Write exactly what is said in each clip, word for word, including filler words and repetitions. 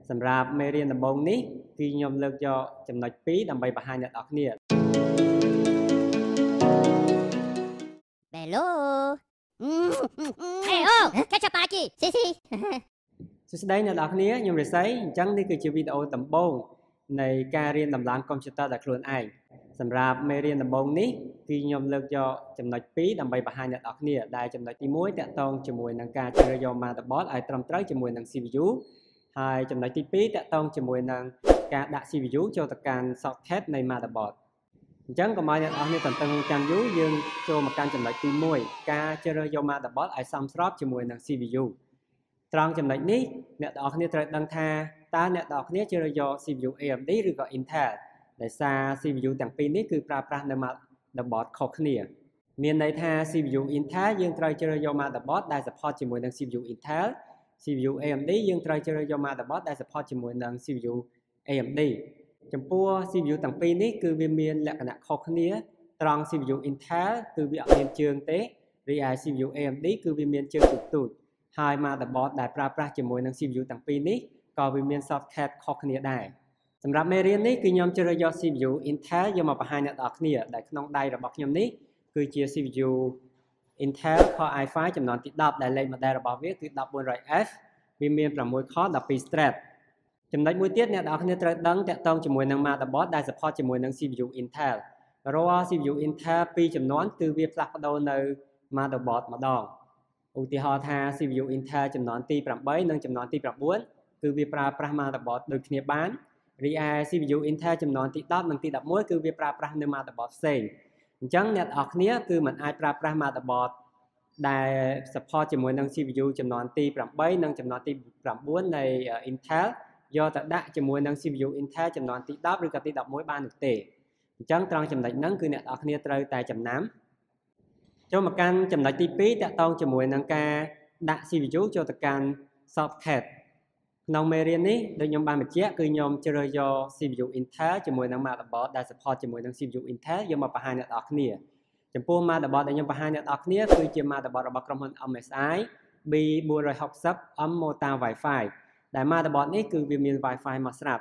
สำหรับเมเรียนดับบงนี้คือยมเลิกยอจำนวนปีดับใบประหารยัดออกเนี่ย Hello. Hey, oh, catch up aquí. Sí, sí. សួស្តីអ្នកនរគ្នាខ្ញុំរិស័យអញ្ចឹងនេះគឺជាវីដេអូដំបូងនៃការរៀនដំឡើងកុំព្យូទ័រដោយខ្លួនឯងសម្រាប់មេរៀនដំបូងនេះគឺខ្ញុំលើកយកចំណុចពីរដើម្បីបង្ហាញអ្នកនរគ្នាដែលចំណុចទីមួយតាក់ទងជាមួយនឹងការជ្រើសយក motherboard ឲ្យត្រឹមត្រូវជាមួយនឹង ซี พี ยู ហើយចំណុចទីពីរតាក់ទងជាមួយនឹងការដាក់ ซี พี ยู ចូលទៅកាន់ socket នៃ motherboard អញ្ចឹងកុំឲ្យអ្នកនរគ្នាតន្ទឹងចាំយូរយើងចូលមកកាន់ចំណុចទីមួយការជ្រើសយក motherboard ឲ្យសមស្របជាមួយនឹង ซี พี ยู ត្រង់ចំណុចនេះអ្នកនរគ្នាត្រូវដឹងថាតើអ្នកនរគ្នាជ្រើសយក ซี พี ยู เอ เอ็ม ดี ឬក៏ Intel ដោយសារ ซี พี ยู ទាំងពីរនេះគឺប្រើប្រាស់នៅ motherboard ខុសគ្នាមានន័យថា ซี พี ยู Intel យើងត្រូវជ្រើសយក motherboard ដែល support ជាមួយនឹង ซี พี ยู Intelซี พี ยู เอ เอ็ม ดี យើងត្រូវជ្រើសយក motherboard ដែល support ជាមួយនឹង ซี พี ยู เอ เอ็ม ดี ចំពោះ ซี พี ยู ទាំងពីរនេះគឺវាមានលក្ខណៈខុសគ្នាត្រង់ ซี พี ยู Intel គឺវាអត់មានជើងទេរីឯ ซี พี ยู เอ เอ็ม ดี គឺវាមានជើងទូចៗហើយ motherboard ដែលប្រើប្រាស់ជាមួយនឹង ซี พี ยู ទាំងពីរនេះក៏វាមាន socket ខុសគ្នាដែរសម្រាប់មេរៀននេះគឺខ្ញុំជ្រើសយក ซี พี ยู Intel យកមកបង្ហាញអ្នកនរគ្នាដែលក្នុងដៃរបស់ខ្ញុំនេះគឺជា ซี พี ยู Intel Core ไอ ไฟว์ ចំនួនទីដប់ដែលលេខ model របស់វាគឺ one thousand four hundred F វាមានsix core twelve thread ចំណុចមួយទៀតអ្នកនរគ្នាត្រូវដឹងតាក់ទងជាមួយនឹង motherboard ដែល support ជាមួយនឹង ซี พี ยู Intel រាល់ ซี พี ยู Intel ពីរចំនួនគឺវាផ្លាស់ប្ដូរនៅ motherboard ម្ដងឧទាហរណ៍ថា ซี พี ยู Intel ចំនួនទីeightនិងចំនួនទីnineគឺវាប្រើប្រាស់ motherboard ដូចគ្នាបានរីឯ ซี พี ยู Intel ចំនួនទីtenនិងទីelevenគឺវាប្រើប្រាស់នៅ motherboard ផ្សេងអញ្ចឹងអ្នកនរគ្នាគឺមិនអាចប្រើប្រាស់ motherboard ដែល support ជាមួយនឹង ซี พี ยู ចំនួនទីeightនិងចំនួនទីnineនៃ Intel យកទៅដាក់ជាមួយនឹង ซี พี ยู Intel ចំនួនទីtenឬក៏ទីelevenបាននោះទេអញ្ចឹងត្រង់ចំណុចហ្នឹងគឺអ្នកនរគ្នាត្រូវតែចំណាំចូលមកកាន់ចំណុចទីtwoតាក់ទងជាមួយនឹងការដាក់ ซี พี ยู ចូលទៅកាន់ socket ក្នុងមេរៀននេះដូចខ្ញុំបានបញ្ជាក់គឺខ្ញុំជ្រើសយក ซี พี ยู Intel ជាមួយនឹង motherboard ដែល support ជាមួយនឹង ซี พี ยู Intel យកមកបង្ហាញអ្នកនរគ្នាចំពោះ motherboard ដែលខ្ញុំបង្ហាញអ្នកនរគ្នាគឺជា motherboard របស់ក្រុមហ៊ុន em เอส ไอ B four sixty M Mota Wi-Fi ដែល motherboard នេះគឺវាមាន Wi-Fi មកស្រាប់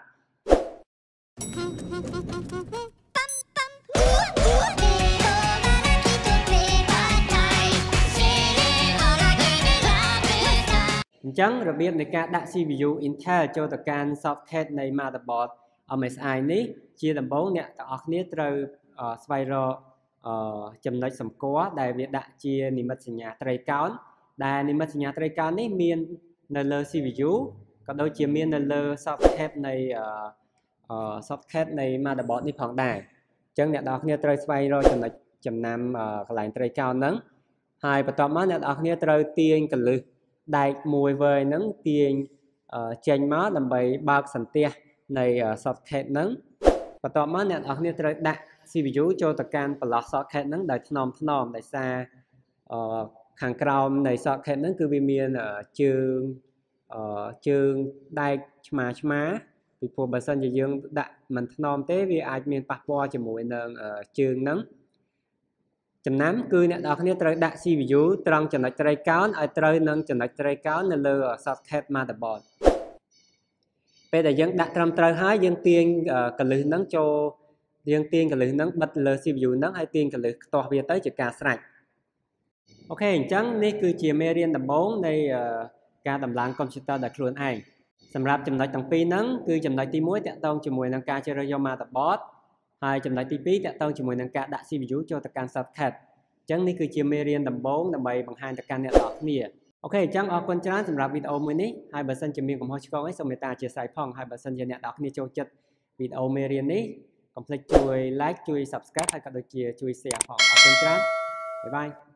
អញ្ចឹងរបៀបនៃការដាក់ ซี พี ยู Intel ចូលទៅកាន់ socket នៃ motherboard em เอส ไอ នេះជាដំបូងអ្នកទាំងអស់គ្នាត្រូវស្វែងរកចំណុចសម្គាល់ដែលវាដាក់ជានិមិត្តសញ្ញាត្រីកោណដែលនិមិត្តសញ្ញាត្រីកោណនេះមាននៅលើ ซี พี ยู ក៏ដូចជាមាននៅលើ socket នៃ socket នៃ motherboard នេះផងដែរអញ្ចឹងអ្នកទាំងអស់គ្នាត្រូវស្វែងរកចំណុចចំណាំកន្លែងត្រីកោណហ្នឹងហើយបន្ទាប់មកអ្នកទាំងអស់គ្នាត្រូវទាញកន្លឹះដែកមួយវែងហ្នឹងទាញចេញមកដើម្បីបើកសន្ទះនៃ socket ហ្នឹងបន្ទាប់មកអ្នកនរគ្នាត្រូវដាក់ ซี พี ยู ចូលទៅកាន់ប្រឡោះ socket ហ្នឹងដោយថ្នមថ្នមដោយសារខាងក្រោមនៃ socket ហ្នឹងគឺវាមានជើងជើងដែកឆ្មាឆ្មាពីព្រោះបើសិនជាយើងដាក់មិនថ្នមទេវាអាចមានប៉ះពាល់ជាមួយនឹងជើងហ្នឹងចំណាំគឺអ្នកនរគ្នាត្រូវដាក់ ซี พี ยู ត្រង់ចំណុចត្រីកោណឲ្យត្រូវនឹងចំណុចត្រីកោណនៅលើ socket motherboard ពេលដែលយើងដាក់ត្រឹមត្រូវហើយយើងទាញកន្លឹះហ្នឹងចូលយើងទាញកន្លឹះហ្នឹងបិទលើ ซี พี ยู ហ្នឹងហើយទាញកន្លឹះខ្ទាស់វាទៅជាការស្រេចអូខេអញ្ចឹងនេះគឺជាមេរៀនដំបូងនៃការដំឡើងកុំព្យូទ័រដោយខ្លួនឯងសម្រាប់ចំណុចទាំងពីរហ្នឹងគឺចំណុចទីoneតាក់ទងជាមួយនឹងការជ្រើសយក motherboardហើយចំណុចទីtwoតាក់ទងជាមួយនឹងការដាក់ ซี พี ยู ចូលទៅកាន់ socket អញ្ចឹងនេះគឺជាមេរៀនដំបូងដើម្បីបង្ហាញទៅកាន់អ្នកនរគ្នាអូខេអញ្ចឹងអរគុណច្រើនសម្រាប់វីដេអូមួយនេះហើយបើសិនជាមានកំហុសឆ្គងអីសូមមេត្តាអធិស្ឋានផងហើយបើសិនជាអ្នកនរគ្នាចូលចិត្តវីដេអូមេរៀននេះកុំភ្លេចជួយ like ជួយ subscribe ហើយក៏ដូចជាជួយ share ផងអរគុណច្រើនបាយបាយ